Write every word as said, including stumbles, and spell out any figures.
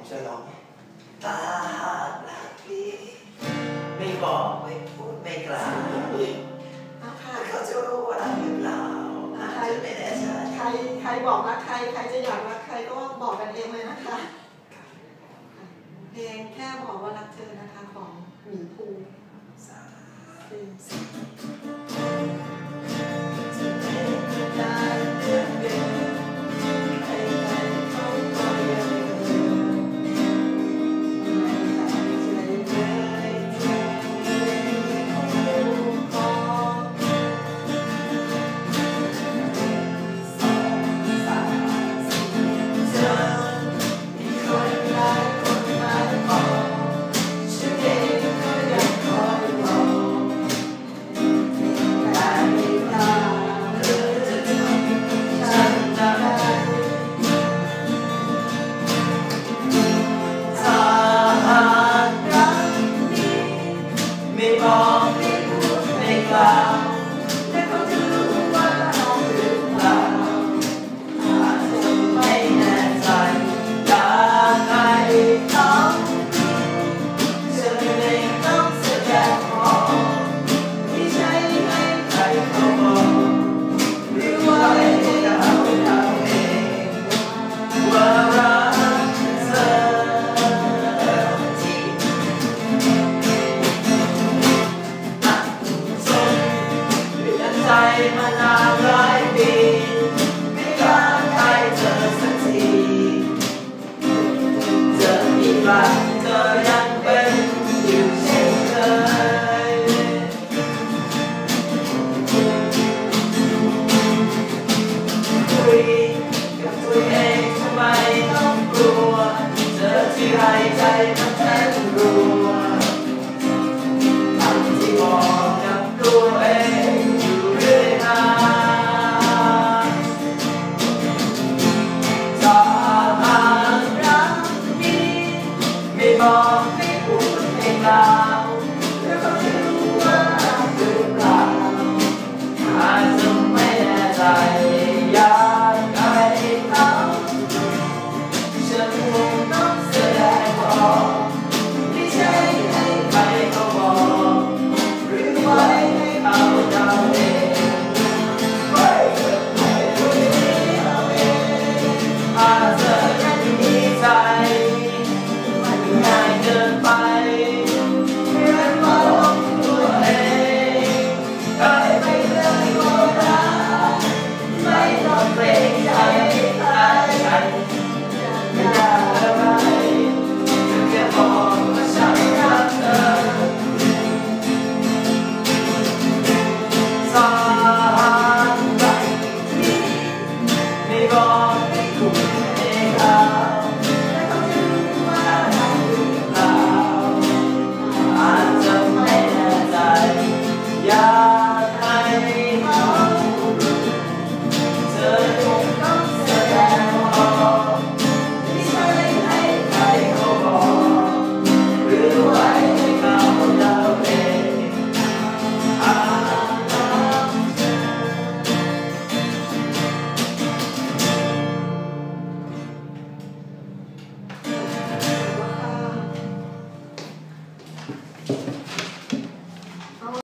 จะร้องตาหากรักพี่ไม่บอกไม่พูดไม่กล่าวเขาจะรู้ว่ารักหรือเปล่าอาจจะไม่แน่ใจใครใครบอกรักใครใครจะอยากรักใครก็บอกกันเองเลยนะคะเพลงแค่บอกว่ารักเธอนะคะของหมีภูที่ให้